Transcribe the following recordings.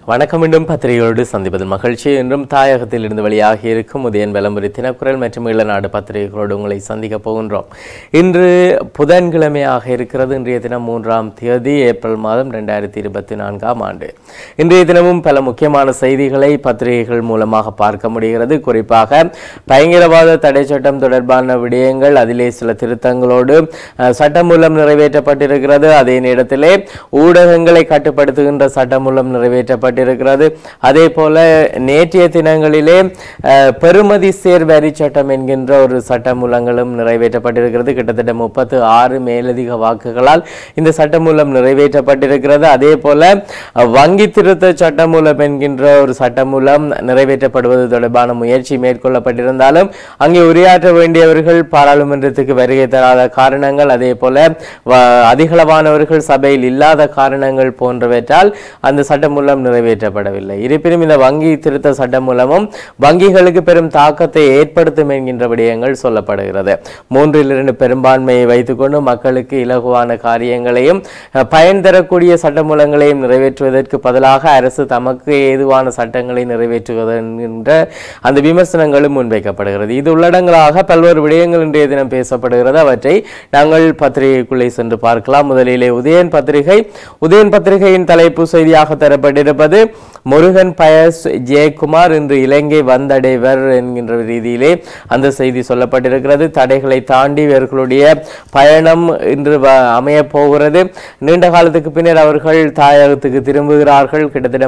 வணக்கம். மீண்டும் பத்திரிகையோடு சந்திப்பதில் மகிழ்ச்சி. இன்றும் தாயகத்தில் இருந்து வெளியாகி இருக்கும் உதயன் விளம்பரி தினக்குரல் மற்றும் ஈழநாடு பத்திரிகைகளோடு உங்களை சந்திக்க போகின்றோம். இன்று புதன்கிழமையாக இருக்கிறது. இன்றைய தினம் 3ஆம் தேதி ஏப்ரல் மாதம் 2024ஆம் ஆண்டு. இன்றைய தினமும் பல முக்கியமான செய்திகளை பத்திரிகைகள் மூலமாக பார்க்க முடிகிறது. குறிப்பாக பயங்கரவாத தடை சட்டம் தொடர்பான விடயங்கள், அதிலே சில திருத்தங்களோடு சட்டம் மூலம் நிறைவேற்றப்பட்டிருக்கிறது. அதே நேரத்திலே ஊடகங்களை கட்டுப்படுத்துகின்ற சட்டம் மூலம் நிறைவேற்றப்பட்டிருக்கிறது. அதே போல நேற்றைய தினங்களிலே பெறுமதி சேர் வரி சட்டம் என்கின்ற ஒரு சட்டமூலங்களும் நிறைவேற்றப்பட்டிருக்கிறது. கிட்டத்தட்ட 36 மேலதிக வாக்குகளால் இந்த சட்டமூலம் நிறைவேற்றப்பட்டிருக்கிறது. அதே போல வங்கி திருத்த சட்டமூலம் என்கின்ற ஒரு சட்டமூலம் நிறைவேற்றப்படுவது தொடர்பான முயற்சி மேற்கொள்ளப்பட்டிருந்தாலும் அங்கே உரையாற்ற வேண்டியவர்கள் பாராளுமன்றத்துக்கு வருகை தராத காரணங்கள், அதே போல அதிகளவானவர்கள் சபையில் இல்லாத காரணங்கள் போன்றவற்றால் அந்த சட்டமூலம் நிறைவேற்றப்படவில்லை. இருப்பினும் இந்த வங்கி திருத்த சட்டம் மூலமும் வங்கிகளுக்கு பெரும் தாக்கத்தை ஏற்படுத்தும் என்கின்ற விடயங்கள் சொல்லப்படுகிறது. 3/2 பெரும்பான்மையை வைத்துக்கொண்டு மக்களுக்கு இலகுவான காரியங்களையும் பயன் தரக்கூடிய சட்டமூலங்களையும் நிறைவேற்றுவதற்கு பதிலாக அரசு தமக்கு ஏதுவான சட்டங்களை நிறைவேற்றுவது என்கின்ற அந்த விமர்சனங்களும் முன்வைக்கப்படுகிறது. இது உள்ளடங்களாக பல்வேறு விடயங்கள் இன்றைய தினம் பேசப்படுகிறது. அவற்றை நாங்கள் பத்திரிகைக்குள்ளே சென்று பார்க்கலாம். முதலிலே உதயன் பத்திரிகையின் தலைப்பு செய்தியாக தரப்பட்டிருப்பது முருகன் பயஸ் ஜெயக்குமார் இன்று இலங்கை வந்தடைவர் என்கின்ற ரீதியிலே அந்த செய்தி சொல்லப்பட்டிருக்கிறது. தடைகளை தாண்டி இவர்களுடைய பயணம் இன்று அமைய போகிறது. நீண்ட காலத்துக்கு பின்னர் அவர்கள் தாயகத்துக்கு திரும்புகிறார்கள். கிட்டத்தட்ட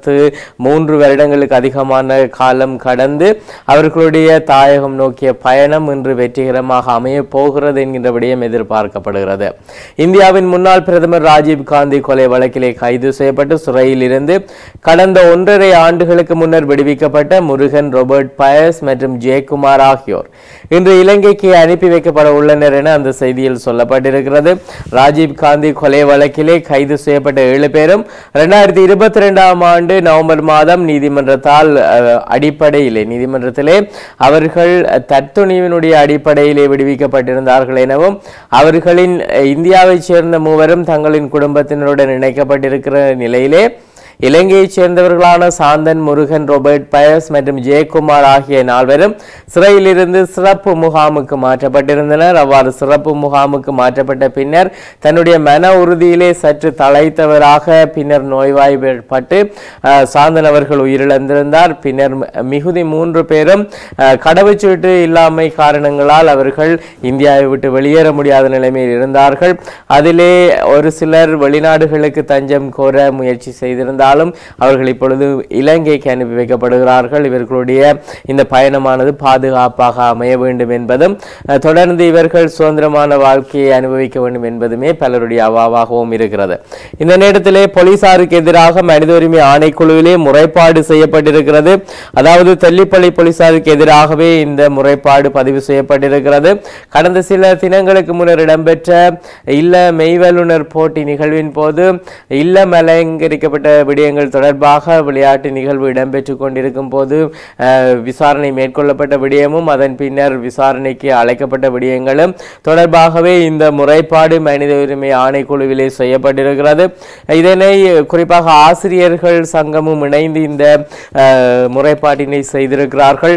33 வருடங்களுக்கு அதிகமான காலம் கடந்து அவர்களுடைய தாயகம் நோக்கிய பயணம் இன்று வெற்றிகரமாக அமைய போகிறது என்கின்ற விடயம் எதிர்பார்க்கப்படுகிறது. இந்தியாவின் முன்னாள் பிரதமர் ராஜீவ் காந்தி கொலை வழக்கிலே கைது செய்யப்பட்டு சிறையில் இருந்து கடந்த 1.5 ஆண்டுகளுக்கு முன்னர் விடுவிக்கப்பட்ட முருகன், ராபர்ட் பயஸ் மற்றும் ஜெயக்குமார் ஆகியோர் இன்று இலங்கைக்கு அனுப்பி வைக்கப்பட உள்ளனர் என அந்த செய்தியில் சொல்லப்பட்டிருக்கிறது. ராஜீவ் காந்தி கொலை வழக்கிலே கைது செய்யப்பட்ட 7 பேரும் 2022ஆம் ஆண்டு நவம்பர் மாதம் நீதிமன்றத்திலே அவர்கள் தற்துணிவினுடைய அடிப்படையிலே விடுவிக்கப்பட்டிருந்தார்கள் எனவும் அவர்களின் இந்தியாவைச் சேர்ந்த மூவரும் தங்களின் குடும்பத்தினருடன் இணைக்கப்பட்டிருக்கிற நிலையிலே இலங்கையைச் சேர்ந்தவர்களான சாந்தன், முருகன், ராபர்ட் பயஸ் மற்றும் ஜெயக்குமார் ஆகிய 4 சிறையிலிருந்து சிறப்பு முகாமுக்கு மாற்றப்பட்டிருந்தனர். அவ்வாறு சிறப்பு முகாமுக்கு மாற்றப்பட்ட பின்னர் தன்னுடைய மன உறுதியிலே சற்று தழைத்தவராக பின்னர் நோய்வாய்ப்பட்டு சாந்தன் அவர்கள் உயிரிழந்திருந்தார். பின்னர் மிகுதி 3 பேரும் கடவுச்சீட்டு இல்லாமை காரணங்களால் அவர்கள் இந்தியாவை விட்டு வெளியேற முடியாத நிலைமையில் இருந்தார்கள். அதிலே ஒரு சிலர் வெளிநாடுகளுக்கு தஞ்சம் கோர முயற்சி செய்திருந்தார். அவர்கள் இப்பொழுது இலங்கைக்கு அனுப்பி வைக்கப்படுகிறார்கள். இவர்களுடைய இந்த பயணமானது பாதுகாப்பாக அமைய வேண்டும் என்பதும் தொடர்ந்து இவர்கள் சுதந்திரமான வாழ்க்கையை அனுபவிக்க வேண்டும் என்பதுமே பலருடைய அவாவாகவும் இருக்கிறது. இந்த நேரத்திலே போலீசாருக்கு எதிராக மனித உரிமை ஆணைக்குழுவிலே முறைப்பாடு செய்யப்பட்டிருக்கிறது. அதாவது தெல்லிப்பள்ளி போலீசாருக்கு எதிராகவே இந்த முறைப்பாடு பதிவு செய்யப்பட்டிருக்கிறது. கடந்த சில தினங்களுக்கு முன்னர் இடம்பெற்ற இல்ல மெய்வல்லுனர் போட்டி நிகழ்வின் போது இல்லம் அலங்கரிக்கப்பட்ட விடயங்கள் தொடர்பாக விளையாட்டு நிகழ்வு இடம்பெற்றுக் கொண்டிருக்கும் போது விசாரணை மேற்கொள்ளப்பட்ட விடயமும் அதன் பின்னர் விசாரணைக்கு அழைக்கப்பட்ட விடயங்களும் தொடர்பாகவே இந்த முறைப்பாடு மனித உரிமை ஆணைக்குழுவிலே செய்யப்பட்டிருக்கிறது. இதனை குறிப்பாக ஆசிரியர்கள் சங்கமும் இணைந்து இந்த முறைப்பாட்டினை செய்திருக்கிறார்கள்.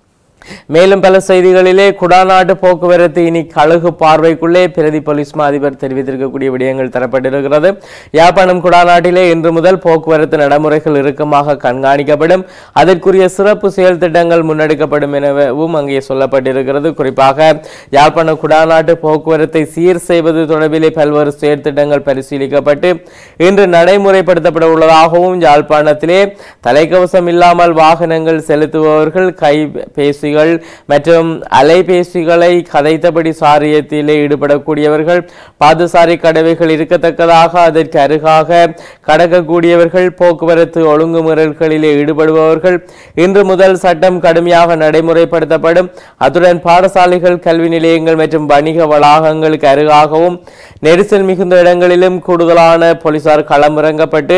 மேலும் பல செய்திகளிலே குடாநாட்டு போக்குவரத்து இனி கழுகு பார்வைக்குள்ளே பிரதி போலீஸ் அதிபர் தெரிவித்திருக்கக்கூடிய விடயங்கள் தரப்பட்டிருக்கிறது. யாழ்ப்பாணம் குடாநாட்டிலே இன்று முதல் போக்குவரத்து நடைமுறைகள் இறுக்கமாக கண்காணிக்கப்படும். அதற்குரிய சிறப்பு செயல் திட்டங்கள் முன்னெடுக்கப்படும் எனவும் அங்கே சொல்லப்பட்டிருக்கிறது. குறிப்பாக யாழ்ப்பாணம் குடாநாட்டு போக்குவரத்தை சீர் செய்வது தொடர்பிலே பல்வேறு செயற்திட்டங்கள் பரிசீலிக்கப்பட்டு இன்று நடைமுறைப்படுத்தப்பட உள்ளதாகவும் யாழ்ப்பாணத்திலே தலைக்கவசம் இல்லாமல் வாகனங்கள் செலுத்துபவர்கள் கைபேசி மற்றும் அலைபேசிகளை கதைத்தபடி சாரியத்திலே ஈடுபடக்கூடியவர்கள், பாதசாரி கடவைகள் இருக்கத்தக்கதாக அதற்கு அருகாக கடக்கக்கூடியவர்கள், போக்குவரத்து ஒழுங்குமுறைகளிலே ஈடுபடுபவர்கள் இன்று முதல் சட்டம் கடுமையாக நடைமுறைப்படுத்தப்படும். அத்துடன் பாடசாலைகள், கல்வி நிலையங்கள் மற்றும் வணிக வளாகங்களுக்கு அருகாகவும் நெரிசல் மிகுந்த இடங்களிலும் கூடுதலான போலீசார் களமிறங்கப்பட்டு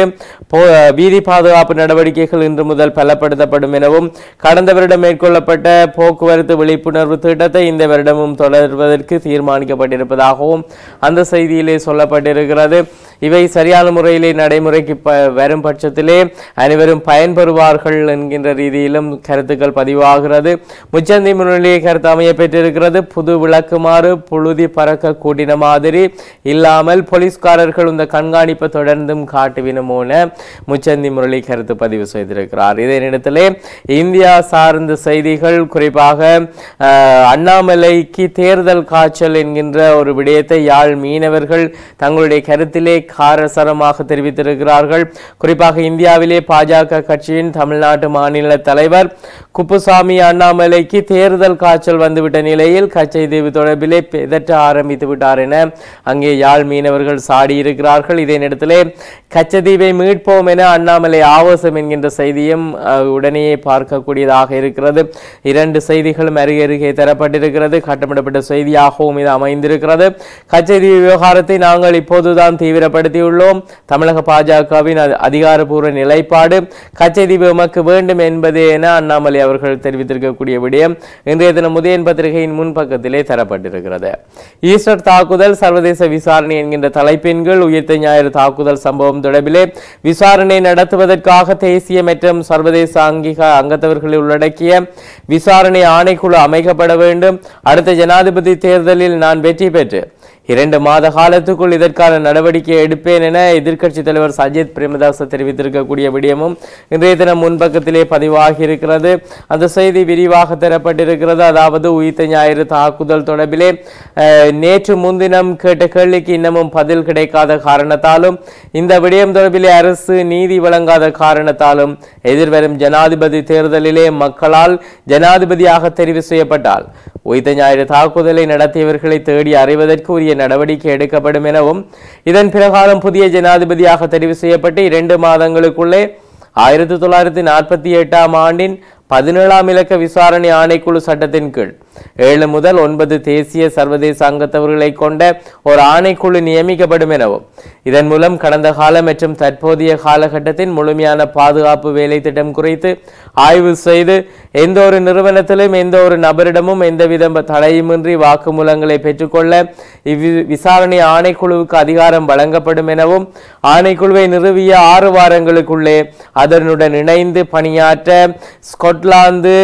வீதி பாதுகாப்பு நடவடிக்கைகள் இன்று முதல் பலப்படுத்தப்படும் எனவும் கடந்த வருடம் மேற்கொள்ளப்பட்ட போக்குவரத்து விழிப்புணர்வு திட்டத்தை இந்த வருடமும் தொடர்வதற்கு தீர்மானிக்கப்பட்டிருப்பதாகவும் அந்த செய்தியிலே சொல்லப்பட்டிருக்கிறது. இவை சரியான முறையிலே நடைமுறைக்கு வரும் பட்சத்திலே அனைவரும் பயன்பெறுவார்கள் என்கின்ற ரீதியிலும் கருத்துக்கள் பதிவாகிறது. முச்சந்தி முன்னிலையை கருத்து அமைய பெற்றிருக்கிறது. புது விளக்குமாறு புழுதி பறக்க கூட்டின மாதிரி இல்லாமல் போலீஸ்காரர்கள் இந்த கண்காணிப்பை தொடர்ந்தும் காட்டுவினமோன முச்சந்தி முரளி கருத்து பதிவு செய்திருக்கிறார். இதே நேரத்திலே இந்தியா சார்ந்த செய்திகள், குறிப்பாக அண்ணாமலைக்கு தேர்தல் காய்ச்சல் என்கின்ற ஒரு விடயத்தை யாழ் மீனவர்கள் தங்களுடைய கருத்திலே காரசரமாக தெரிவித்திருக்கிறார்கள். குறிப்பாக இந்தியாவிலே பாஜக கட்சியின் தமிழ்நாட்டு மாநில தலைவர் குப்புசாமி அண்ணாமலைக்கு தேர்தல் காய்ச்சல் வந்துவிட்ட நிலையில் கச்சைதீவு தொடர்பிலே பெதற்ற ஆரம்பித்து விட்டார் என அங்கே யாழ் மீனவர்கள் சாடியிருக்கிறார்கள். இதே நேரத்திலே கச்சதீவை மீட்போம் என அண்ணாமலை ஆவேசம் என்கின்ற செய்தியும் உடனே பார்க்கக்கூடியதாக இருக்கிறது. இரண்டு செய்திகளும் அருகே தரப்பட்டிருக்கிறது. கட்டமிடப்பட்ட செய்தியாகவும் இது அமைந்திருக்கிறது. கச்சதீவு விவகாரத்தை நாங்கள் இப்போதுதான் தீவிரப்படுத்தியுள்ளோம். தமிழக பாஜகவின் அதிகாரப்பூர்வ நிலைப்பாடு கச்சதீவு எமக்கு வேண்டும் என்பதே என அண்ணாமலை அவர்கள் தெரிவித்திருக்கக்கூடிய விடயம் இன்றைய தினம் உதயன் பத்திரிகையின் முன்பக்கத்திலே தரப்பட்டிருக்கிறது. ஈஸ்டர் தாக்குதல் சர்வதேச விசாரணை என்கின்ற தலைப்பின் கீழ் உயிர்த்த ஞாயிறு தாக்குதல் சம்பவம் தொடர்பிலே விசாரணை நடத்துவதற்காக தேசிய மற்றும் சர்வதேச அங்கத்தவர்களை உள்ளடக்கிய விசாரணை ஆணைக்குழு அமைக்கப்பட வேண்டும். அடுத்த ஜனாதிபதி தேர்தலில் நான் வெற்றி பெற்று 2 மாத காலத்துக்குள் இதற்கான நடவடிக்கை எடுப்பேன் என எதிர்க்கட்சி தலைவர் சஜித் பிரேமதாச தெரிவித்திருக்கக்கூடிய விடயமும் இன்றைய தினம் முன்பக்கத்திலே பதிவாகி இருக்கிறது. அந்த செய்தி விரிவாக தரப்பட்டிருக்கிறது. அதாவது உயிர்த்த ஞாயிறு தாக்குதல் தொடர்பிலே நேற்று முன்தினம் கேட்ட கேள்விக்கு இன்னமும் பதில் கிடைக்காத காரணத்தாலும், இந்த விடயம் தொடர்பிலே அரசு நீதி வழங்காத காரணத்தாலும் எதிர்வரும் ஜனாதிபதி தேர்தலிலே மக்களால் ஜனாதிபதியாக தெரிவு செய்யப்பட்டால் உயிர்த்த ஞாயிறு தாக்குதலை நடத்தியவர்களை தேடி அறிவதற்கு உரிய நடவடிக்கை எடுக்கப்படும் எனவும், இதன் பிரகாரம் புதிய ஜனாதிபதியாக தெரிவு செய்யப்பட்டு 2 மாதங்களுக்குள்ளே 1948 ஆண்டின் 17ஆம் இலக்க விசாரணை ஆணைக்குழு சட்டத்தின் கீழ் 7 முதல் 9 தேசிய சர்வதேச அங்கத்தவர்களை கொண்ட ஒரு ஆணைக்குழு நியமிக்கப்படும் எனவும், இதன் மூலம் கடந்த கால மற்றும் தற்போதைய காலகட்டத்தின் முழுமையான பாதுகாப்பு வேலை திட்டம் குறித்து ஆய்வு செய்து எந்த ஒரு நிறுவனத்திலும் எந்த ஒரு நபரிடமும் எந்தவித தடையுமின்றி வாக்குமூலங்களை பெற்றுக்கொள்ள விசாரணை ஆணைக்குழுவுக்கு அதிகாரம் வழங்கப்படும் எனவும், ஆணைக்குழுவை நிறுவிய 6 வாரங்களுக்குள்ளே அதனுடன் இணைந்து பணியாற்ற ஸ்காட்லாந்து,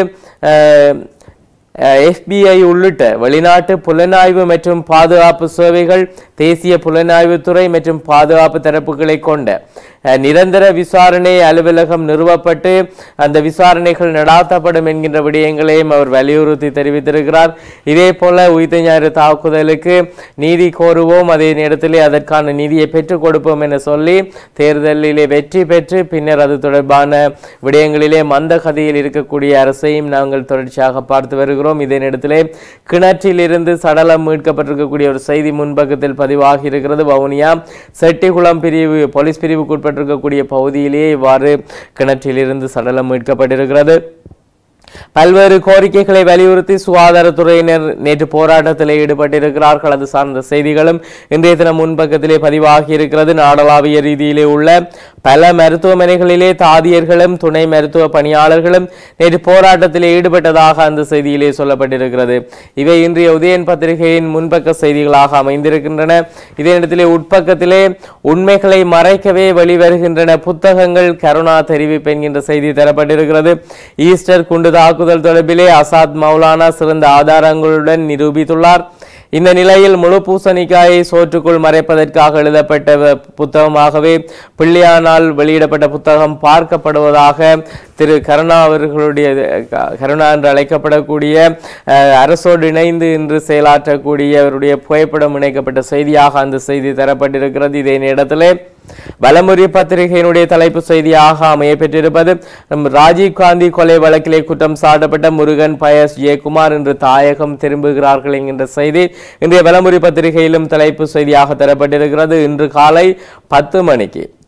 FBI உள்ளிட்ட வெளிநாட்டு புலனாய்வு மற்றும் பாதுகாப்பு சேவைகள், தேசிய புலனாய்வுத்துறை மற்றும் பாதுகாப்பு தரப்புகளை கொண்ட நிரந்தர விசாரணை அலுவலகம் நிறுவப்பட்டு அந்த விசாரணைகள் நடாத்தப்படும் என்கின்ற விடயங்களையும் அவர் வலியுறுத்தி தெரிவித்திருக்கிறார். இதே போல உயிர்த்த ஞாயிறு தாக்குதலுக்கு நீதி கோருவோம், அதே நேரத்திலே அதற்கான நிதியை பெற்றுக் கொடுப்போம் என சொல்லி தேர்தலிலே வெற்றி பெற்று பின்னர் அது தொடர்பான விடயங்களிலே மந்த கதையில் இருக்கக்கூடிய அரசையும் நாங்கள் தொடர்ச்சியாக பார்த்து வருகிறோம். இதே நேரத்திலே கிணற்றில் இருந்து சடலம் மீட்கப்பட்டிருக்கக்கூடிய ஒரு செய்தி முன்பக்கத்தில் பதிவாகி இருக்கிறது. வவுனியா செட்டிகுளம் பிரிவு போலீஸ் பிரிவுக்கு இருக்கக்கூடிய பகுதியிலேயே இவ்வாறு கிணற்றிலிருந்து சடலம் மீட்கப்பட்டிருக்கிறது. பல்வேறு கோரிக்கைகளை வலியுறுத்தி சுகாதாரத்துறையினர் நேற்று போராட்டத்தில் ஈடுபட்டிருக்கிறார்கள். அது சார்ந்த செய்திகளும் இன்றைய தினம் முன்பக்கத்திலே பதிவாகி இருக்கிறது. நாடளாவிய ரீதியிலே உள்ள பல மருத்துவமனைகளிலே தாதியர்களும் துணை மருத்துவ பணியாளர்களும் நேற்று போராட்டத்தில் ஈடுபட்டதாக அந்த செய்தியிலே சொல்லப்பட்டிருக்கிறது. இவை இன்றைய உதயன் பத்திரிகையின் முன்பக்க செய்திகளாக அமைந்திருக்கின்றன. இதே இடத்திலே உட்பக்கத்திலே உண்மைகளை மறைக்கவே வெளிவருகின்றன புத்தகங்கள் கருணா தெரிவிப்பு என்கின்ற செய்தி தரப்பட்டிருக்கிறது. ஈஸ்டர் குண்டு தாக்குதல் தொடர்பிலே அசாத் மௌலானா சிறந்த ஆதாரங்களுடன் நிரூபித்துள்ளார். இந்த நிலையில் முழு பூசணிக்காயை சோற்றுக்குள் மறைப்பதற்காக எழுதப்பட்ட புத்தகமாகவே பிள்ளையானால் வெளியிடப்பட்ட புத்தகம் பார்க்கப்படுவதாக திரு கருணா அவர்களுடைய கருணா என்று அழைக்கப்படக்கூடிய அரசோடு இணைந்து இன்று செயலாற்றக்கூடியவருடைய புகைப்படம் இணைக்கப்பட்ட செய்தியாக அந்த செய்தி தரப்பட்டிருக்கிறது. இதே நேரத்திலே வலமுறை பத்திரிகையினுடைய தலைப்பு செய்தியாக அமைய பெற்றிருப்பது ராஜீவ்காந்தி கொலை வழக்கிலே குற்றம் சாட்டப்பட்ட முருகன், பயஸ், ஜெயக்குமார் இன்று தாயகம் திரும்புகிறார்கள் என்கின்ற செய்தி இன்றைய வலமுறை பத்திரிகையிலும் தலைப்பு செய்தியாக தரப்பட்டிருக்கிறது. இன்று காலை 10 மணிக்கு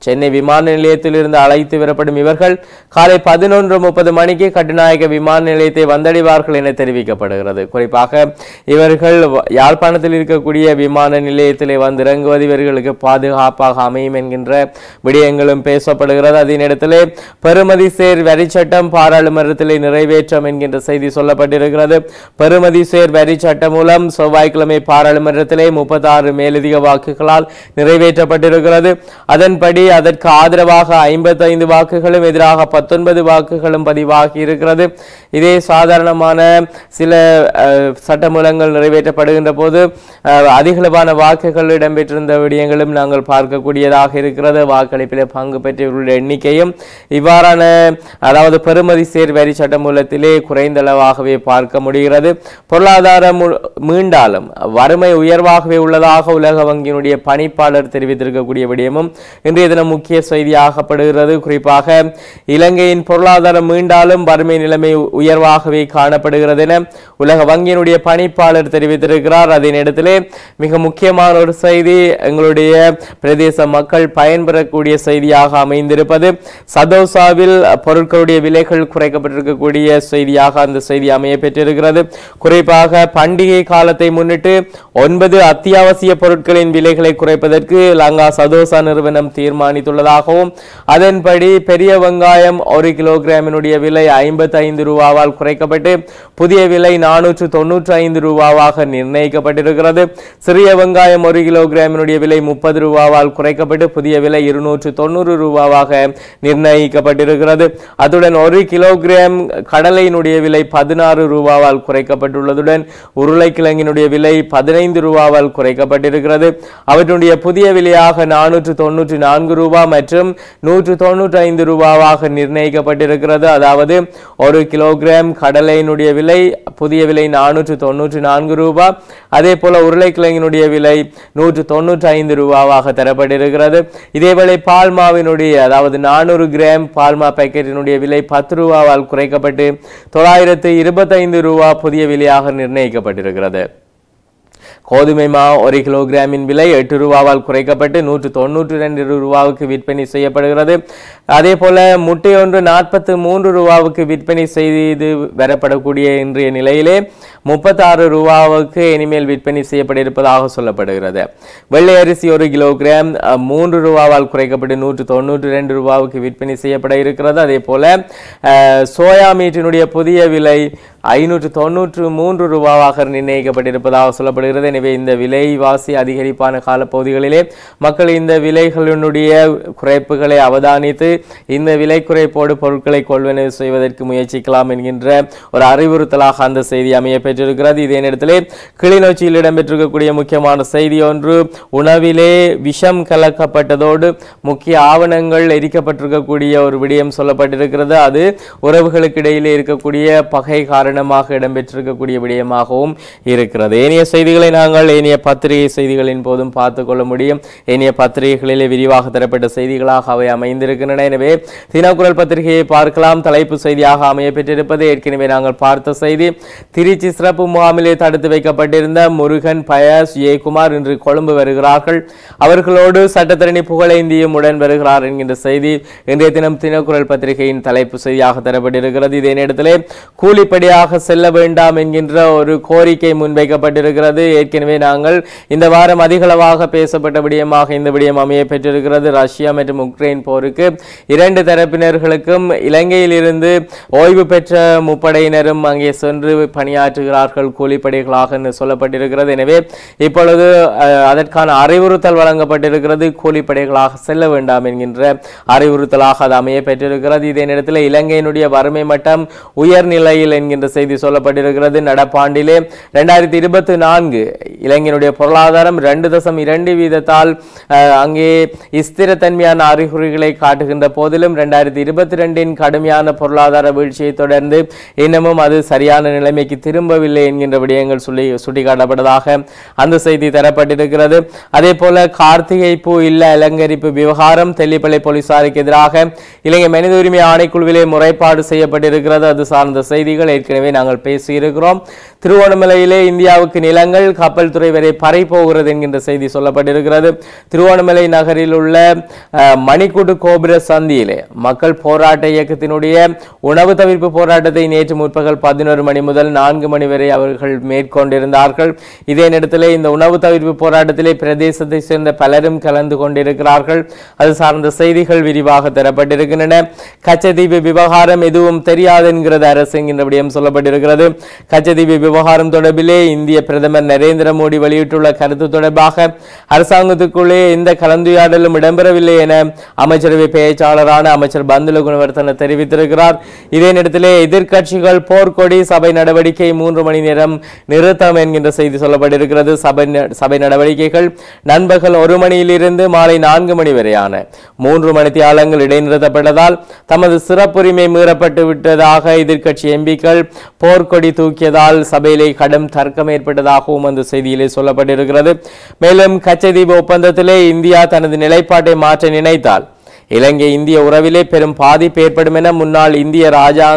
சென்னை விமான நிலையத்திலிருந்து அழைத்து வரப்படும் இவர்கள் காலை 11:30 மணிக்கு கட்டுநாயக்க விமான நிலையத்தை வந்தடைவார்கள் என தெரிவிக்கப்படுகிறது. குறிப்பாக இவர்கள் யாழ்ப்பாணத்தில் இருக்கக்கூடிய விமான நிலையத்திலே வந்து இறங்குவது இவர்களுக்கு பாதுகாப்பாக அமையும் என்கின்ற விடயங்களும் பேசப்படுகிறது. அதே நேரத்திலே பெறுமதி சேர் வரி சட்டம் பாராளுமன்றத்திலே நிறைவேற்றம் என்கின்ற செய்தி சொல்லப்பட்டிருக்கிறது. பெறுமதி சேர் வரி சட்டம் மூலம் செவ்வாய்க்கிழமை பாராளுமன்றத்திலே 36 மேலதிக வாக்குகளால் நிறைவேற்றப்பட்டிருக்கிறது. அதன்படி அதற்கு ஆதரவாக 55 வாக்குகளும் எதிராக 19 வாக்குகளும் பதிவாகி இருக்கிறது. இதே சாதாரணமான சில சட்டமூலங்கள் நிறைவேற்றப்படுகின்ற போது அதிகளவான வாக்குகள் இடம்பெற்றிருந்த விடயங்களும் நாங்கள் பார்க்கக்கூடியதாக இருக்கிறது. வாக்களிப்பில் பங்கு பெற்றவர்களுடைய எண்ணிக்கையும் இவ்வாறான அதாவது பெறுமதி சேர் வரி சட்டமூலத்திலே குறைந்த அளவாகவே பார்க்க முடிகிறது. பொருளாதாரம் மீண்டாலும் வறுமை உயர்வாகவே உள்ளதாக உலக வங்கியினுடைய பணிப்பாளர் தெரிவித்திருக்கக்கூடிய விடயமும் இன்றைய தினம் முக்கிய செய்தியாகப்படுகிறது. குறிப்பாக இலங்கையின் பொருளாதாரம் மீண்டாலும் வறுமை நிலைமை உயர்வாகவே காணப்படுகிறது என உலக வங்கியினுடைய பணிப்பாளர் தெரிவித்திருக்கிறார். அதே நேரத்திலே மிக முக்கியமான ஒரு செய்தி எங்களுடைய பிரதேச மக்கள் பயன்பெறக்கூடிய செய்தியாக அமைந்திருப்பது சதோசாவில் பொருட்களுடைய விலைகள் குறைக்கப்பட்டிருக்கக்கூடிய செய்தியாக அந்த செய்தி அமைய பெற்றிருக்கிறது. குறிப்பாக பண்டிகை காலத்தை முன்னிட்டு 9 அத்தியாவசிய பொருட்களின் விலைகளை குறைப்பதற்கு லங்கா சதோசா நிறுவனம் தீர்மானித்துள்ளதாகவும் அதன்படி பெரிய வெங்காயம் 1 கிலோகிராமினுடைய விலை 55 ரூபாவால் குறைக்கப்பட்டு புதிய விலை 495 ரூபாவாக நிர்ணயிக்கப்பட்டிருக்கிறது. சிறிய வெங்காயம் 1 கிலோகிராமினுடைய விலை 30 ரூபாவால் குறைக்கப்பட்டு புதிய விலை 290 ரூபாவாக நிர்ணயிக்கப்பட்டிருக்கிறது. அத்துடன் 1 கிலோகிராம் கடலையினுடைய விலை 16 ரூபாவால் குறைக்கப்பட்டுள்ளதுடன் உருளைக்கிழங்கினுடைய விலை 15 ரூபாவால் குறைக்கப்பட்டிருக்கிறது. அவற்றுடைய புதிய விலையாக 494 ரூபாய் மற்றும் 195 ரூபாவாக நிர்ணயிக்கப்பட்டிருக்கிறது. அதாவது 1 கிலோகிராம் கடலையினுடைய விலை புதிய விலை 494 ரூபாய், அதே போல உருளைக்கிழங்கினுடைய விலை 195 ரூபாவாக தரப்பட்டிருக்கிறது. இதேவேளை பால்மாவினுடைய அதாவது 400 கிராம் பால்மா பேக்கெட்டினுடைய விலை 10 ரூபாவால் குறைக்கப்பட்டு 925 ரூபாய் புதிய விலையாக நிர்ணயிக்கப்பட்டிருக்கிறது. கோதுமை மா 1 கிலோகிராமின் விலை 8 ரூபாவால் குறைக்கப்பட்டு 192 ரூபாவுக்கு விற்பனை செய்யப்படுகிறது. அதே போல முட்டை ஒன்று 43 ரூபாவுக்கு விற்பனை செய்து வரப்படக்கூடிய இன்றைய நிலையிலே 36 ரூபாவுக்கு இனிமேல் விற்பனை செய்யப்பட இருப்பதாக சொல்லப்படுகிறது. வெள்ளை அரிசி 1 கிலோகிராம் 3 ரூபாவால் குறைக்கப்பட்டு 192 ரூபாவுக்கு விற்பனை செய்யப்பட இருக்கிறது. அதே போல சோயா மீட்டினுடைய புதிய விலை 593 ரூபாவாக நிர்ணயிக்கப்பட்டிருப்பதாக சொல்லப்படுகிறது. எனவே இந்த விலைவாசி அதிகரிப்பான காலப்பகுதிகளிலே மக்கள் இந்த விலைகளினுடைய குறைப்புகளை அவதானித்து இந்த விலை குறைப்போடு பொருட்களை கொள்வனவு செய்வதற்கு முயற்சிக்கலாம் என்கின்ற ஒரு அறிவுறுத்தலாக அந்த செய்தி அமைய பெற்றிருக்கிறது. இதே நேரத்திலே கிளிநொச்சியில் இடம்பெற்றிருக்கக்கூடிய முக்கியமான செய்தி ஒன்று, உணவிலே விஷம் கலக்கப்பட்டதோடு முக்கிய ஆவணங்கள் எரிக்கப்பட்டிருக்கக்கூடிய ஒரு விடயம் சொல்லப்பட்டிருக்கிறது. அது உறவுகளுக்கு இடையிலே இருக்கக்கூடிய பகை காரணமாக இடம்பெற்றிருக்கக்கூடிய விடயமாகவும் இருக்கிறது. ஏனைய செய்திகளை நாங்கள் ஏனைய பத்திரிகை செய்திகளின் போதும் பார்த்துக் கொள்ள முடியும். ஏனைய பத்திரிகைகளிலே விரிவாக தரப்பட்ட செய்திகளாக அவை அமைந்திருக்கின்றன. எனவே தினக்குரல் பத்திரிகையை பார்க்கலாம். தலைப்பு செய்தியாக அமைய பெற்றிருப்பது ஏற்கனவே நாங்கள் பார்த்த செய்தி. திருச்சி சிறப்பு முகாமிலே தடுத்து வைக்கப்பட்டிருந்த முருகன், பயஸ், ஜெயக்குமார் இன்று கொழும்பு வருகிறார்கள். அவர்களோடு சட்டத்தரணி புகழேந்தியும் உடன் வருகிறார் என்கின்ற செய்தி இன்றைய தினம் தினக்குரல் பத்திரிகையின் தலைப்பு செய்தியாக தரப்பட்டிருக்கிறது. இதே நேரத்திலே கூலிப்படியாக செல்ல வேண்டாம் என்கின்ற ஒரு கோரிக்கை முன்வைக்கப்பட்டிருக்கிறது. ஏற்கனவே நாங்கள் இந்த வாரம் அதிகளவாக பேசப்பட்ட விடயமாக இந்த விடயம் அமைய பெற்றிருக்கிறது. ரஷ்யா மற்றும் உக்ரைன் போருக்கு 2 தரப்பினர்களுக்கும் இலங்கையில் இருந்து ஓய்வு பெற்ற முப்படையினரும் அங்கே சென்று பணியாற்றுகிறார்கள் கூலிப்படைகளாக சொல்லப்பட்டிருக்கிறது. எனவே இப்பொழுது அதற்கான அறிவுறுத்தல் வழங்கப்பட்டிருக்கிறது. கூலிப்படைகளாக செல்ல வேண்டாம் என்கின்ற அறிவுறுத்தலாக அது அமைய பெற்றிருக்கிறது. இதே நேரத்தில் இலங்கையினுடைய வறுமை மட்டம் உயர்நிலையில் என்கின்ற செய்தி சொல்லப்பட்டிருக்கிறது. நடப்பாண்டிலே 2024 இலங்கையினுடைய பொருளாதாரம் 2.2% அங்கே ஸ்திரத்தன்மையான அறிகுறிகளை காட்டுகின்ற போதிலும் 2022 கடுமையான பொருளாதார வீழ்ச்சியை தொடர்ந்து இன்னமும் அது சரியான நிலைமைக்கு திரும்பவில்லை என்கின்ற விடயங்கள் சுட்டிக்காட்டப்பட்டதாக அந்த செய்தி தரப்பட்டிருக்கிறது. அதே போல கார்த்திகை பூ இல்ல அலங்கரிப்பு விவகாரம் தெல்லிப்பளை போலீசாருக்கு எதிராக இலங்கை மனித உரிமை ஆணைக்குழுவிலே முறைப்பாடு செய்யப்பட்டிருக்கிறது. அது சார்ந்த செய்திகள் ஏற்கனவே ஏற்கனவே நாங்கள் பேசியிருக்கிறோம். திருவோணமலையிலே இந்தியாவுக்கு நிலங்கள் கப்பல் துறை வரை பறை போகிறது என்கின்ற செய்தி சொல்லப்பட்டிருக்கிறது. திருவோணமலை நகரில் உள்ள மணிக்கூட்டு கோபுர சந்தியிலே மக்கள் போராட்ட இயக்கத்தினுடைய உணவு தவிர்ப்பு போராட்டத்தை நேற்று முற்பகல் 11 மணி முதல் 4 மணி வரை அவர்கள் மேற்கொண்டிருந்தார்கள். இதே நேரத்திலே இந்த உணவு தவிர்ப்பு போராட்டத்திலே பிரதேசத்தை சேர்ந்த பலரும் கலந்து கொண்டிருக்கிறார்கள். அது சார்ந்த செய்திகள் விரிவாக தரப்பட்டிருக்கின்றன. கச்சதீவு விவகாரம் எதுவும் தெரியாது என்கிறது அரசு என்கின்ற விடயம் சொல்லப்பட்டிருக்கிறது. கச்சதீவு விவகாரம் தொடர்பிலே இந்திய பிரதமர் நரேந்திர மோடி வெளியிட்டுள்ள கருத்து தொடர்பாக அரசாங்கத்துக்குள்ளே எந்த கலந்துரையாடலும் இடம்பெறவில்லை என அமைச்சரவை பேச்சாளரான அமைச்சர் பந்துல குணவர்த்தன தெரிவித்திருக்கிறார். இதே நேரத்திலே எதிர்க்கட்சிகள் போர்க்கொடி சபை நடவடிக்கை 3 மணி நேரம் நிறுத்தம் என்கின்ற செய்தி சொல்லப்பட்டிருக்கிறது. சபை நடவடிக்கைகள் நண்பகல் 1 மணியிலிருந்து மாலை 4 மணி வரையான 3 மணித்தியாலங்கள் இடைநிறுத்தப்பட்டதால் தமது சிறப்புரிமை மீறப்பட்டு விட்டதாக எதிர்க்கட்சி எம்பிக்கள் போர்க்கொடி தூக்கியதால் சபையிலே கடும் தர்க்கம் ஏற்பட்டதாகவும் அந்த செய்தியிலே சொல்லப்பட்டிருக்கிறது. மேலும் கச்சதீவு ஒப்பந்தத்திலே இந்தியா தனது நிலைப்பாட்டை மாற்ற நினைத்தால் இலங்கை இந்திய உறவிலே பெரும் பாதிப்பு ஏற்படும் என முன்னாள் இந்திய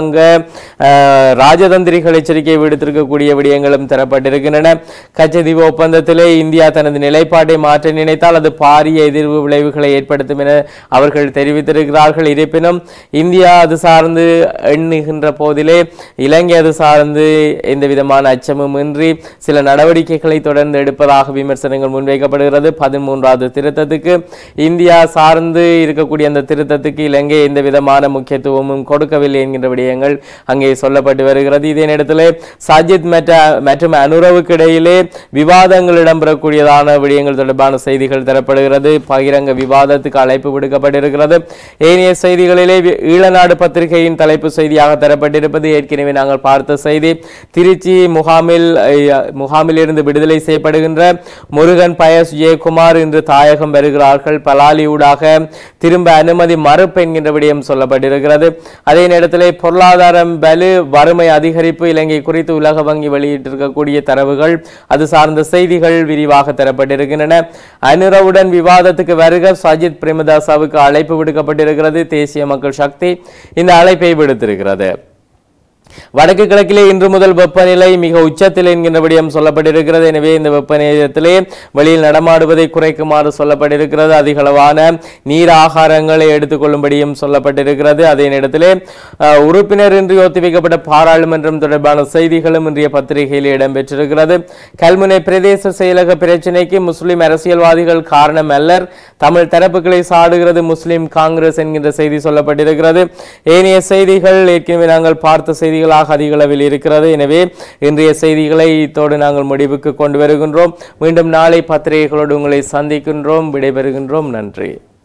ராஜதந்திரிகள் எச்சரிக்கை விடுத்திருக்கக்கூடிய விடயங்களும் தரப்பட்டிருக்கின்றன. கச்சதீவு ஒப்பந்தத்திலே இந்தியா தனது நிலைப்பாட்டை மாற்ற நினைத்தால் அது பாரிய எதிர்வு விளைவுகளை ஏற்படுத்தும் என அவர்கள் தெரிவித்திருக்கிறார்கள். இருப்பினும் இந்தியா அது சார்ந்து எண்ணுகின்ற போதிலே இலங்கை அது சார்ந்து எந்த விதமான அச்சமும் இன்றி சில நடவடிக்கைகளை தொடர்ந்து எடுப்பதாக விமர்சனங்கள் முன்வைக்கப்படுகிறது. 13வது திருத்தத்துக்கு இந்தியா சார்ந்து இருக்கக்கூடிய அந்த திருத்தத்துக்கு இலங்கை எந்த விதமான முக்கியத்துவமும் கொடுக்கவில்லை என்கின்ற விடயங்கள் அங்கே சொல்லப்பட்டு வருகிறது. இதே நேரத்தில் சஜித் மற்றும் அனுரவுக்கு இடையிலே விவாதங்கள் இடம்பெறக்கூடியதான விடயங்கள் தொடர்பான செய்திகள் தரப்படுகிறது. பகிரங்க விவாதத்துக்கு அழைப்பு விடுக்கப்பட்டிருக்கிறது. ஏனைய செய்திகளிலே ஈழநாடு பத்திரிகையின் தலைப்பு செய்தியாக தரப்பட்டிருப்பது ஏற்கனவே நாங்கள் பார்த்த செய்தி. திருச்சி முகாமில் இருந்து விடுதலை செய்யப்படுகின்ற முருகன் பயஸ் ஜெயக்குமார் இன்று தாயகம் வருகிறார்கள். பலாலியூடாக திரும்ப அனுமதி மறுப்பு என்கின்ற விடயம் சொல்லப்பட்டிருக்கிறது. அதே நேரத்தில் பொருளாதாரம் வறுமை அதிகரிப்பு இலங்கை குறித்து உலக வங்கி வெளியிட்டிருக்கக்கூடிய தரவுகள் அது சார்ந்த செய்திகள் விரிவாக தரப்பட்டிருக்கின்றன. அனுரவுடன் விவாதத்துக்கு வருக சஜித் பிரேமதாசவுக்கு அழைப்பு விடுக்கப்பட்டிருக்கிறது. தேசிய மக்கள் சக்தி இந்த அழைப்பை விடுத்திருக்கிறது. வடக்கு கிழக்கிலே இன்று முதல் வெப்பநிலை மிக உச்சத்தில் என்கின்ற விடயம் சொல்லப்பட்டிருக்கிறது. எனவே இந்த வெப்பநிலையத்திலே வெளியில் நடமாடுவதை குறைக்குமாறு சொல்லப்பட்டிருக்கிறது. அதிகளவான நீர் ஆகாரங்களை எடுத்துக்கொள்ளும்படியும் சொல்லப்பட்டிருக்கிறது. அதே நேரத்திலே உறுப்பினரின்றி ஒத்திவைக்கப்பட்ட பாராளுமன்றம் தொடர்பான செய்திகளும் இன்றைய பத்திரிகையில் இடம்பெற்றிருக்கிறது. கல்முனை பிரதேச செயலக பிரச்சினைக்கு முஸ்லிம் அரசியல்வாதிகள் காரணம் அல்லர், தமிழ் தரப்புகளை சாடுகிறது முஸ்லிம் காங்கிரஸ் என்கின்ற செய்தி சொல்லப்பட்டிருக்கிறது. ஏனைய செய்திகள் ஏற்கனவே நாங்கள் பார்த்த செய்திகளாக அதிக அளவில் இருக்கிறது. எனவே இன்றைய செய்திகளை இத்தோடு நாங்கள் முடிவுக்கு கொண்டு வருகின்றோம். மீண்டும் நாளை பத்திரிகைகளோடு உங்களை சந்திக்கின்றோம். விடைபெறுகின்றோம். நன்றி.